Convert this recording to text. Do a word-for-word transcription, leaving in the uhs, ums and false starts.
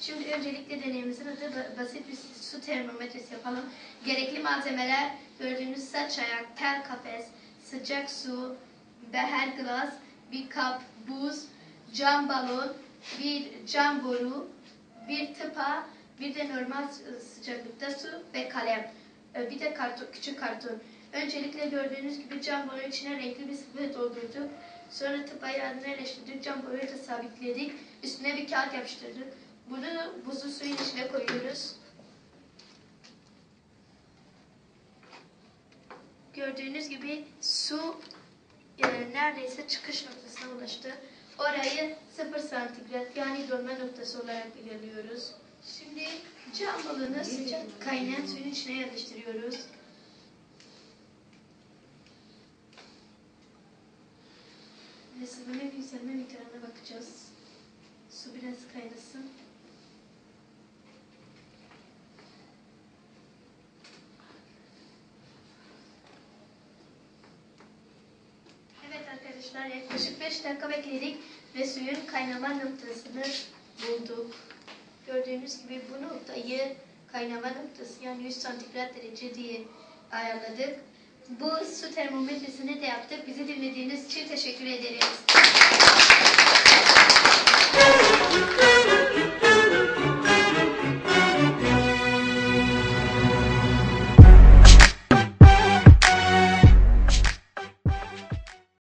Şimdi öncelikle deneyimizin adı basit bir su termometresi yapalım. Gerekli malzemeler gördüğünüz saç ayak, tel kafes, sıcak su, beher glas, bir kap buz, cam balon, bir cam boru, bir tıpa, bir de normal sıcaklıkta su ve kalem. Bir de karton, küçük karton. Öncelikle gördüğünüz gibi cam boru içine renkli bir sıvı doldurduk. Sonra tıpayı adına yerleştirdik. Cam boruyu da sabitledik. Üstüne bir kağıt yapıştırdık. Bunu buzlu suyun içine koyuyoruz. Gördüğünüz gibi su e, neredeyse çıkış noktasına ulaştı. Orayı sıfır santigrat yani donma noktası olarak belirliyoruz. Şimdi cam balonu sıcak kaynayan suyun içine yerleştiriyoruz. Ve sıvının yükselme miktarına bakacağız. Su biraz kaynasın. Evet arkadaşlar, yaklaşık beş dakika bekledik ve suyun kaynama noktasını bulduk. Gördüğünüz gibi bu noktayı kaynama noktası yani yüz santigrat derece diye ayarladık. Bu su termometresini de yaptık. Bizi dinlediğiniz için teşekkür ederiz.